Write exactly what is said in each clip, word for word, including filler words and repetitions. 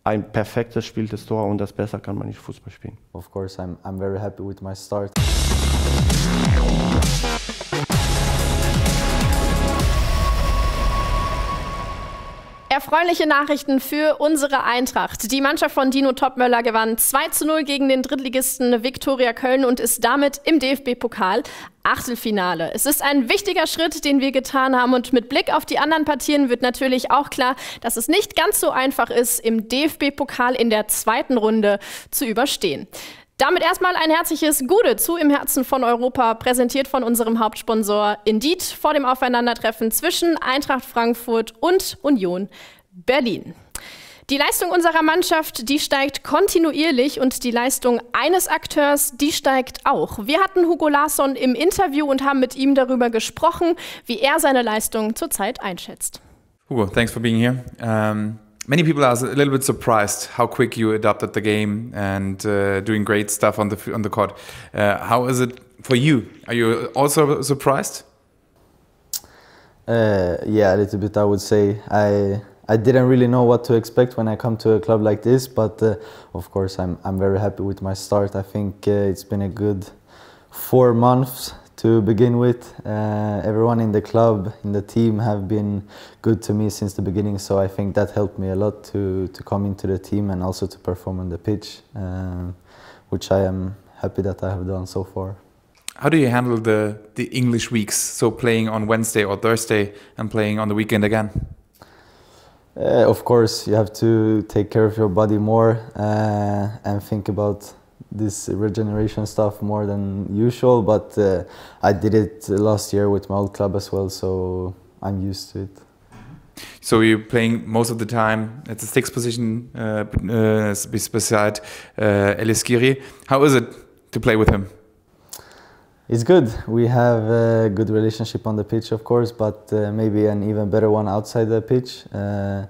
ein perfektes Spiel des Tor und das besser kann man nicht Fußball spielen. Of course, I'm, I'm very happy with my start. Erfreuliche Nachrichten für unsere Eintracht. Die Mannschaft von Dino Topmöller gewann zwei zu null gegen den Drittligisten Viktoria Köln und ist damit im D F B-Pokal Achtelfinale. Es ist ein wichtiger Schritt, den wir getan haben, und mit Blick auf die anderen Partien wird natürlich auch klar, dass es nicht ganz so einfach ist, im D F B-Pokal in der zweiten Runde zu überstehen. Damit erstmal ein herzliches Gude zu im Herzen von Europa, präsentiert von unserem Hauptsponsor Indeed vor dem Aufeinandertreffen zwischen Eintracht Frankfurt und Union Berlin. Die Leistung unserer Mannschaft, die steigt kontinuierlich, und die Leistung eines Akteurs, die steigt auch. Wir hatten Hugo Larsson im Interview und haben mit ihm darüber gesprochen, wie er seine Leistung zurzeit einschätzt. Hugo, thanks for being here. Um Many people are a little bit surprised how quick you adapted the game and uh, doing great stuff on the on the court. Uh, how is it for you? Are you also surprised? Uh, yeah, a little bit, I would say. I I didn't really know what to expect when I come to a club like this, but uh, of course I'm I'm very happy with my start. I think uh, it's been a good four months to begin with. Uh, everyone in the club, in the team, have been good to me since the beginning, so I think that helped me a lot to, to come into the team and also to perform on the pitch, uh, which I am happy that I have done so far. How do you handle the, the English weeks, so playing on Wednesday or Thursday and playing on the weekend again? Uh, of course, you have to take care of your body more uh, and think about this regeneration stuff more than usual, but uh, I did it last year with my old club as well, so I'm used to it. So you're playing most of the time at the sixth position uh, uh, beside uh, Elis Giri. How is it to play with him? It's good. We have a good relationship on the pitch, of course, but uh, maybe an even better one outside the pitch. Uh,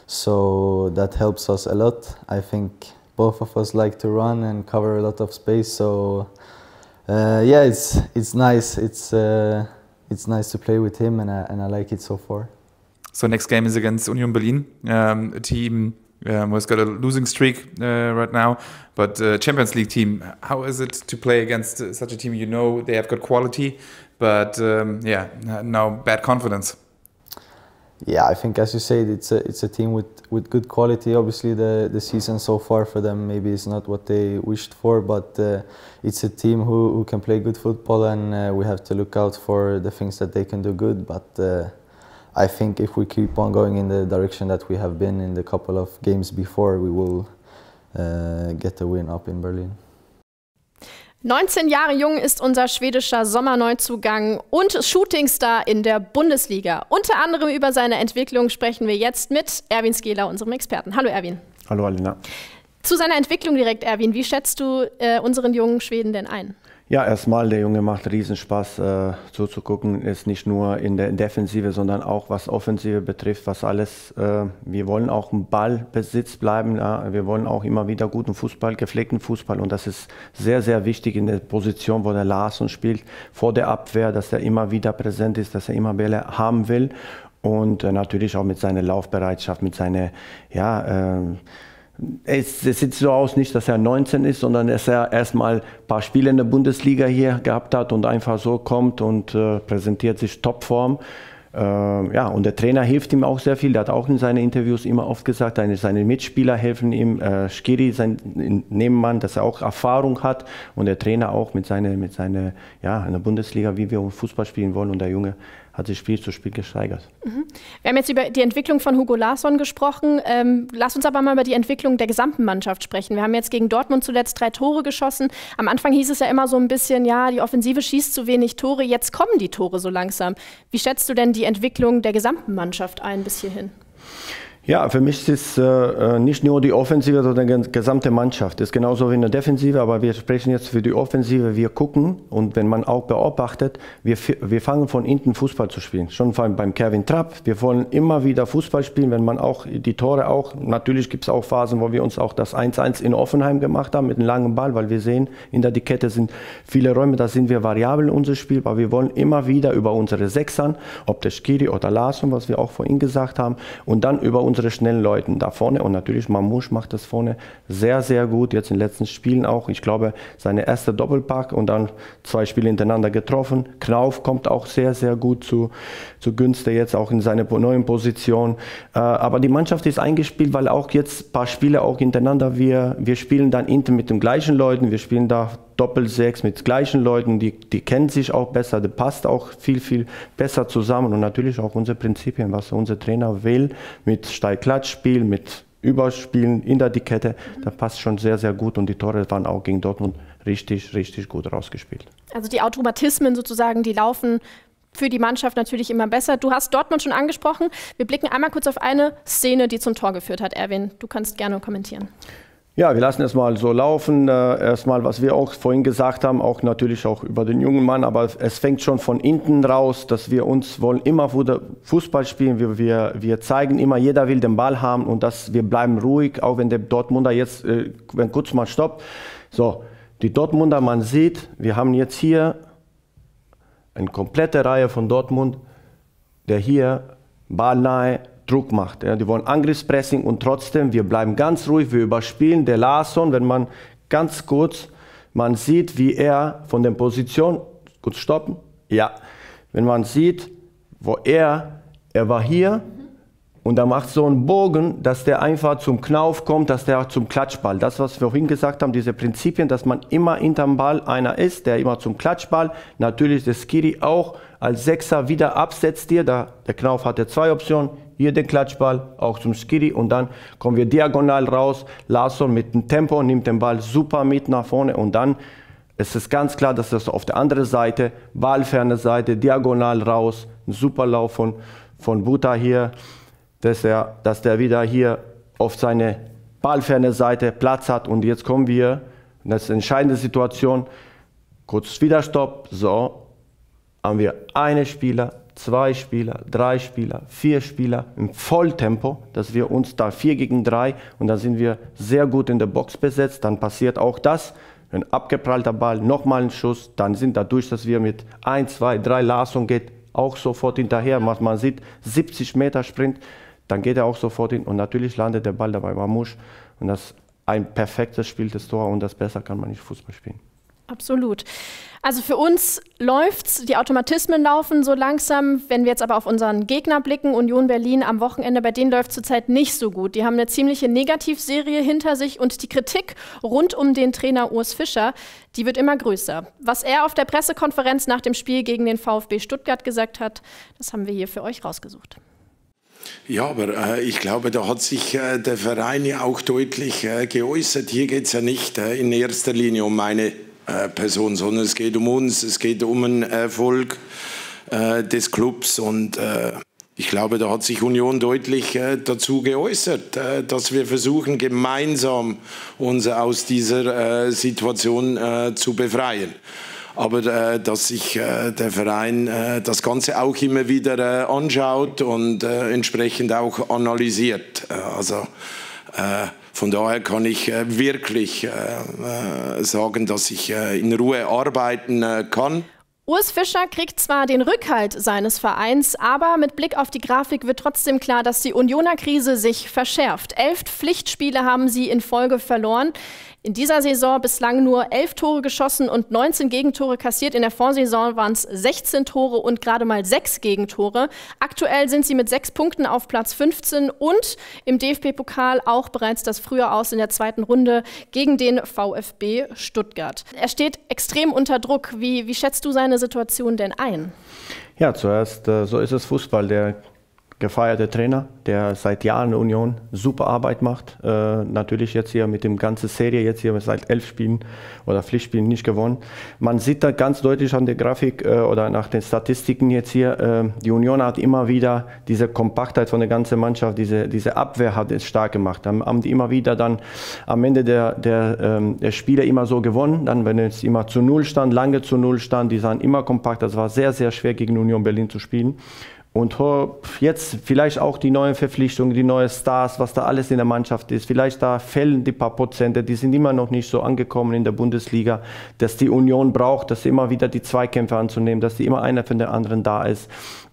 so that helps us a lot. I think both of us like to run and cover a lot of space, so uh, yeah, it's it's nice. It's uh, it's nice to play with him, and I, and I like it so far. So next game is against Union Berlin, um, a team um, who's got a losing streak uh, right now, but a Champions League team. How is it to play against such a team? You know they have got quality, but um, yeah, now bad confidence. Yeah, I think, as you said, it's a it's a team with, with good quality. Obviously, the the season so far for them maybe is not what they wished for, but uh, it's a team who, who can play good football, and uh, we have to look out for the things that they can do good. But uh, I think if we keep on going in the direction that we have been in the couple of games before, we will uh, get a win up in Berlin. neunzehn Jahre jung ist unser schwedischer Sommerneuzugang und Shootingstar in der Bundesliga. Unter anderem über seine Entwicklung sprechen wir jetzt mit Erwin Skeler, unserem Experten. Hallo Erwin. Hallo Alina. Zu seiner Entwicklung direkt, Erwin. Wie schätzt du äh, unseren jungen Schweden denn ein? Ja, erstmal, der Junge macht riesen Spaß äh, zuzugucken. Ist nicht nur in der Defensive, sondern auch was Offensive betrifft, was alles. Äh, wir wollen auch im Ballbesitz bleiben. Ja. Wir wollen auch immer wieder guten Fußball, gepflegten Fußball. Und das ist sehr, sehr wichtig in der Position, wo der Larsson spielt, vor der Abwehr, dass er immer wieder präsent ist, dass er immer Bälle haben will. Und äh, natürlich auch mit seiner Laufbereitschaft, mit seiner, ja, äh, Es, es sieht so aus, nicht, dass er neunzehn ist, sondern dass er erstmal ein paar Spiele in der Bundesliga hier gehabt hat und einfach so kommt und äh, präsentiert sich Topform. Äh, ja, und der Trainer hilft ihm auch sehr viel. Der hat auch in seinen Interviews immer oft gesagt, seine, seine Mitspieler helfen ihm. Äh, Skiri, sein Nebenmann, dass er auch Erfahrung hat, und der Trainer auch mit seiner, mit seiner, ja, in der Bundesliga, wie wir Fußball spielen wollen. Und der Junge hat sich Spiel zu Spiel gesteigert. Mhm. Wir haben jetzt über die Entwicklung von Hugo Larsson gesprochen. Ähm, lass uns aber mal über die Entwicklung der gesamten Mannschaft sprechen. Wir haben jetzt gegen Dortmund zuletzt drei Tore geschossen. Am Anfang hieß es ja immer so ein bisschen, ja, die Offensive schießt zu wenig Tore. Jetzt kommen die Tore so langsam. Wie schätzt du denn die Entwicklung der gesamten Mannschaft ein bis hierhin? Ja, für mich ist es äh, nicht nur die Offensive, sondern die gesamte Mannschaft. Das ist genauso wie in der Defensive, aber wir sprechen jetzt für die Offensive. Wir gucken, und wenn man auch beobachtet, wir, wir fangen von hinten Fußball zu spielen. Schon beim Kevin Trapp. Wir wollen immer wieder Fußball spielen, wenn man auch die Tore auch, natürlich gibt es auch Phasen, wo wir uns auch das eins eins in Offenheim gemacht haben mit einem langen Ball, weil wir sehen, in der Kette sind viele Räume, da sind wir variabel in unser Spiel, aber wir wollen immer wieder über unsere Sechsern, ob der Skiri oder Larsson, was wir auch vorhin gesagt haben, und dann über unsere schnellen Leute da vorne. Und natürlich Mamouche macht das vorne sehr, sehr gut. Jetzt in den letzten Spielen auch. Ich glaube, seine erste Doppelpack und dann zwei Spiele hintereinander getroffen. Knauf kommt auch sehr, sehr gut zu, zu Günste jetzt auch in seine neuen Position. Äh, aber die Mannschaft ist eingespielt, weil auch jetzt ein paar Spiele auch hintereinander, wir, wir spielen dann hinten mit den gleichen Leuten. Wir spielen da Doppel-Sechs mit gleichen Leuten, die, die kennen sich auch besser, das passt auch viel, viel besser zusammen und natürlich auch unsere Prinzipien, was unser Trainer will, mit Steil-Klatsch-Spiel, mit Überspielen in der Kette, das passt schon sehr, sehr gut und die Tore waren auch gegen Dortmund richtig, richtig gut rausgespielt. Also die Automatismen sozusagen, die laufen für die Mannschaft natürlich immer besser. Du hast Dortmund schon angesprochen. Wir blicken einmal kurz auf eine Szene, die zum Tor geführt hat. Erwin, du kannst gerne kommentieren. Ja, wir lassen es mal so laufen. Äh, erstmal, was wir auch vorhin gesagt haben, auch natürlich auch über den jungen Mann, aber es fängt schon von hinten raus, dass wir uns wollen immer Fußball spielen. Wir, wir, wir zeigen immer, jeder will den Ball haben und dass wir bleiben ruhig, auch wenn der Dortmunder jetzt, äh, wenn kurz mal stoppt. So, die Dortmunder, man sieht, wir haben jetzt hier eine komplette Reihe von Dortmund, der hier ballnahe Druck macht. Ja, die wollen Angriffspressing und trotzdem, wir bleiben ganz ruhig, wir überspielen. Der Larsson, wenn man ganz kurz, man sieht, wie er von der Position, kurz stoppen, ja, wenn man sieht, wo er, er war hier und er macht so einen Bogen, dass der einfach zum Knauf kommt, dass der zum Klatschball, das was wir vorhin gesagt haben, diese Prinzipien, dass man immer hinterm Ball einer ist, der immer zum Klatschball, natürlich der Skiri auch als Sechser wieder absetzt dir, da, der Knauf hatte zwei Optionen, hier den Klatschball, auch zum Skiri und dann kommen wir diagonal raus. Larsson mit dem Tempo nimmt den Ball super mit nach vorne und dann ist es ganz klar, dass das auf der anderen Seite, ballferne Seite, diagonal raus, ein super Lauf von, von Buta hier, dass er, dass der wieder hier auf seine ballferne Seite Platz hat und jetzt kommen wir, das ist eine entscheidende Situation, kurz wieder Stopp, so, haben wir einen Spieler, zwei Spieler, drei Spieler, vier Spieler im Volltempo, dass wir uns da vier gegen drei und dann sind wir sehr gut in der Box besetzt. Dann passiert auch das, ein abgeprallter Ball, nochmal ein Schuss, dann sind dadurch, dass wir mit ein, zwei, drei Larsson geht, auch sofort hinterher. Man sieht siebzig Meter Sprint, dann geht er auch sofort hin und natürlich landet der Ball dabei Mamouche und das ist ein perfektes Spiel des Tor und das besser kann man nicht Fußball spielen. Absolut. Also für uns läuft's, die Automatismen laufen so langsam. Wenn wir jetzt aber auf unseren Gegner blicken, Union Berlin am Wochenende, bei denen läuft zurzeit nicht so gut. Die haben eine ziemliche Negativserie hinter sich und die Kritik rund um den Trainer Urs Fischer, die wird immer größer. Was er auf der Pressekonferenz nach dem Spiel gegen den VfB Stuttgart gesagt hat, das haben wir hier für euch rausgesucht. Ja, aber äh, ich glaube, da hat sich äh, der Verein ja auch deutlich äh, geäußert. Hier geht es ja nicht äh, in erster Linie um meine äh, Person, sondern es geht um uns, es geht um den Erfolg äh, des Clubs. Und äh, ich glaube, da hat sich Union deutlich äh, dazu geäußert, äh, dass wir versuchen, gemeinsam uns aus dieser äh, Situation äh, zu befreien. Aber äh, dass sich äh, der Verein äh, das Ganze auch immer wieder äh, anschaut und äh, entsprechend auch analysiert. Äh, also äh, von daher kann ich äh, wirklich äh, sagen, dass ich äh, in Ruhe arbeiten äh, kann. Urs Fischer kriegt zwar den Rückhalt seines Vereins, aber mit Blick auf die Grafik wird trotzdem klar, dass die Unioner Krise sich verschärft. Elf Pflichtspiele haben sie in Folge verloren. In dieser Saison bislang nur elf Tore geschossen und neunzehn Gegentore kassiert. In der Vorsaison waren es sechzehn Tore und gerade mal sechs Gegentore. Aktuell sind sie mit sechs Punkten auf Platz fünfzehn und im D F B-Pokal auch bereits das Frühe aus in der zweiten Runde gegen den VfB Stuttgart. Er steht extrem unter Druck. Wie, wie schätzt du seine Situation denn ein? Ja, zuerst, äh, so ist es Fußball. Der gefeierte Trainer, der seit Jahren in der Union super Arbeit macht. Äh, natürlich jetzt hier mit dem ganzen Serie, jetzt hier seit elf Spielen oder Pflichtspielen nicht gewonnen. Man sieht da ganz deutlich an der Grafik äh, oder nach den Statistiken jetzt hier, äh, die Union hat immer wieder diese Kompaktheit von der ganzen Mannschaft, diese, diese Abwehr hat es stark gemacht. Dann haben die immer wieder dann am Ende der, der, ähm, der Spiele immer so gewonnen. Dann, wenn es immer zu Null stand, lange zu Null stand, die waren immer kompakt. Das war sehr, sehr schwer gegen Union Berlin zu spielen. Und jetzt vielleicht auch die neuen Verpflichtungen, die neuen Stars, was da alles in der Mannschaft ist. Vielleicht da fehlen die paar Prozente, die sind immer noch nicht so angekommen in der Bundesliga, dass die Union braucht, dass immer wieder die Zweikämpfe anzunehmen, dass die immer einer von der anderen da ist.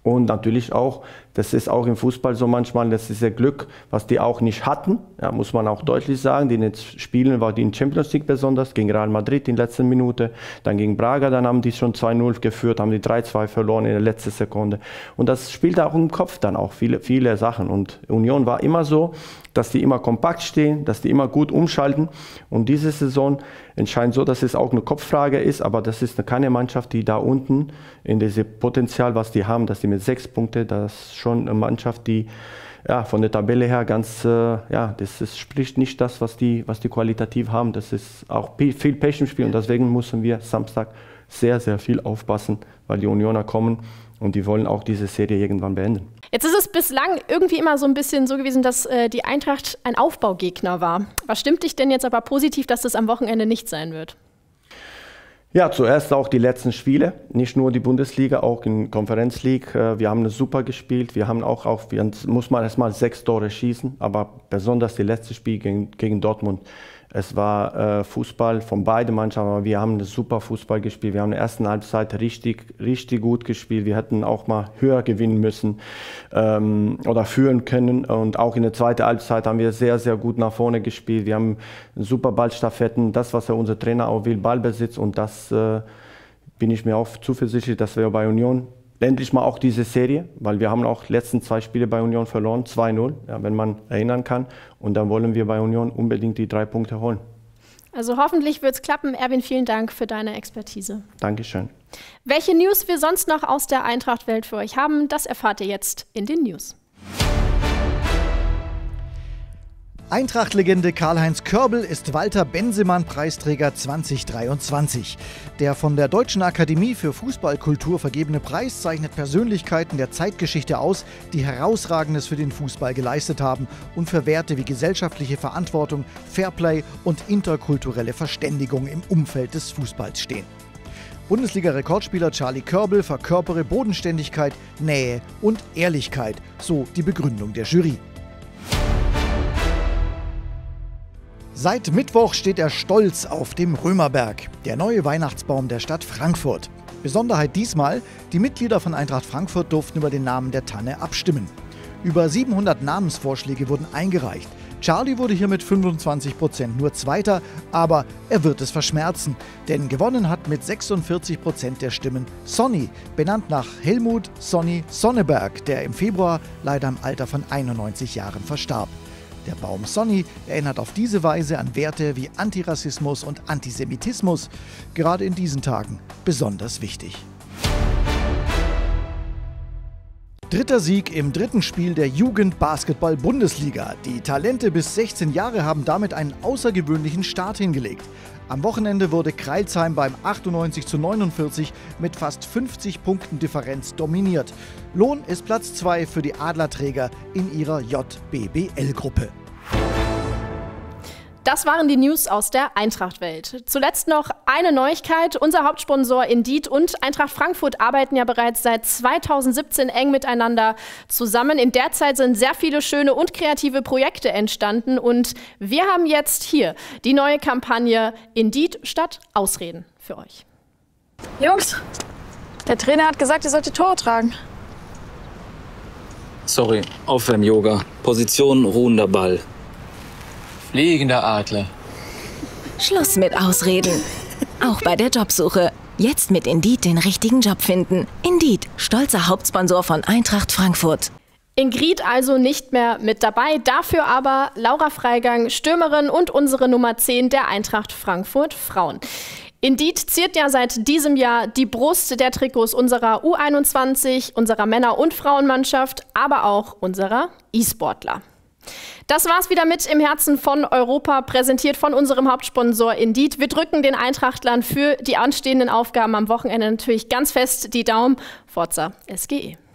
Und natürlich auch, das ist auch im Fußball so manchmal, das ist ja Glück, was die auch nicht hatten, ja, muss man auch deutlich sagen. Die in den Spielen war die in Champions League besonders, gegen Real Madrid in der letzten Minute, dann gegen Braga, dann haben die schon zwei null geführt, haben die drei zwei verloren in der letzten Sekunde. Und das spielt auch im Kopf dann auch viele, viele Sachen. Und Union war immer so, dass die immer kompakt stehen, dass die immer gut umschalten. Und diese Saison entscheidet so, dass es auch eine Kopffrage ist, aber das ist keine Mannschaft, die da unten in diesem Potenzial, was die haben, dass die mit sechs Punkten, das ist schon eine Mannschaft, die ja, von der Tabelle her ganz, äh, ja, das ist, spricht nicht das, was die, was die qualitativ haben. Das ist auch viel Pech im Spiel und deswegen müssen wir Samstag sehr, sehr viel aufpassen, weil die Unioner kommen und die wollen auch diese Serie irgendwann beenden. Jetzt ist es bislang irgendwie immer so ein bisschen so gewesen, dass äh, die Eintracht ein Aufbaugegner war. Was stimmt dich denn jetzt aber positiv, dass das am Wochenende nicht sein wird? Ja, zuerst auch die letzten Spiele, nicht nur die Bundesliga, auch in Conference League. Wir haben super gespielt, wir haben auch, auch wir muss man erstmal sechs Tore schießen, aber besonders die letzte Spiel gegen, gegen Dortmund. Es war äh, Fußball von beiden Mannschaften, aber wir haben einen super Fußball gespielt. Wir haben in der ersten Halbzeit richtig, richtig gut gespielt. Wir hätten auch mal höher gewinnen müssen ähm, oder führen können. Und auch in der zweiten Halbzeit haben wir sehr, sehr gut nach vorne gespielt. Wir haben super Ballstaffetten, das, was ja unser Trainer auch will, Ballbesitz. Und das äh, bin ich mir auch zuversichtlich, dass wir bei Union endlich mal auch diese Serie, weil wir haben auch die letzten zwei Spiele bei Union verloren, zwei null, ja, wenn man erinnern kann. Und dann wollen wir bei Union unbedingt die drei Punkte holen. Also hoffentlich wird es klappen. Erwin, vielen Dank für deine Expertise. Dankeschön. Welche News wir sonst noch aus der Eintracht-Welt für euch haben, das erfahrt ihr jetzt in den News. Eintracht-Legende Karl-Heinz Körbel ist Walter-Bensemann-Preisträger zwanzig dreiundzwanzig. Der von der Deutschen Akademie für Fußballkultur vergebene Preis zeichnet Persönlichkeiten der Zeitgeschichte aus, die Herausragendes für den Fußball geleistet haben und für Werte wie gesellschaftliche Verantwortung, Fairplay und interkulturelle Verständigung im Umfeld des Fußballs stehen. Bundesliga-Rekordspieler Charlie Körbel verkörpere Bodenständigkeit, Nähe und Ehrlichkeit, so die Begründung der Jury. Seit Mittwoch steht er stolz auf dem Römerberg, der neue Weihnachtsbaum der Stadt Frankfurt. Besonderheit diesmal, die Mitglieder von Eintracht Frankfurt durften über den Namen der Tanne abstimmen. Über siebenhundert Namensvorschläge wurden eingereicht. Charlie wurde hier mit fünfundzwanzig Prozent nur Zweiter, aber er wird es verschmerzen, denn gewonnen hat mit sechsundvierzig Prozent der Stimmen Sonny, benannt nach Helmut Sonny Sonneberg, der im Februar leider im Alter von einundneunzig Jahren verstarb. Der Baum Sonny erinnert auf diese Weise an Werte wie Antirassismus und Antisemitismus, gerade in diesen Tagen besonders wichtig. Dritter Sieg im dritten Spiel der Jugend-Basketball-Bundesliga. Die Talente bis sechzehn Jahre haben damit einen außergewöhnlichen Start hingelegt. Am Wochenende wurde Crailsheim beim achtundneunzig zu neunundvierzig mit fast fünfzig Punkten Differenz dominiert. Lohn ist Platz zwei für die Adlerträger in ihrer J B B L-Gruppe. Das waren die News aus der Eintracht-Welt. Zuletzt noch eine Neuigkeit. Unser Hauptsponsor Indeed und Eintracht Frankfurt arbeiten ja bereits seit zweitausendsiebzehn eng miteinander zusammen. In der Zeit sind sehr viele schöne und kreative Projekte entstanden. Und wir haben jetzt hier die neue Kampagne Indeed statt Ausreden für euch. Jungs, der Trainer hat gesagt, ihr sollt die Tore tragen. Sorry, Aufwärm-Yoga. Position ruhender Ball. Fliegender Adler. Schluss mit Ausreden. Auch bei der Jobsuche. Jetzt mit Indeed den richtigen Job finden. Indeed, stolzer Hauptsponsor von Eintracht Frankfurt. Ingrid also nicht mehr mit dabei, dafür aber Laura Freigang, Stürmerin und unsere Nummer zehn der Eintracht Frankfurt Frauen. Indeed ziert ja seit diesem Jahr die Brust der Trikots unserer U einundzwanzig, unserer Männer- und Frauenmannschaft, aber auch unserer E-Sportler. Das war's wieder mit im Herzen von Europa, präsentiert von unserem Hauptsponsor Indeed. Wir drücken den Eintrachtlern für die anstehenden Aufgaben am Wochenende natürlich ganz fest die Daumen. Forza S G E.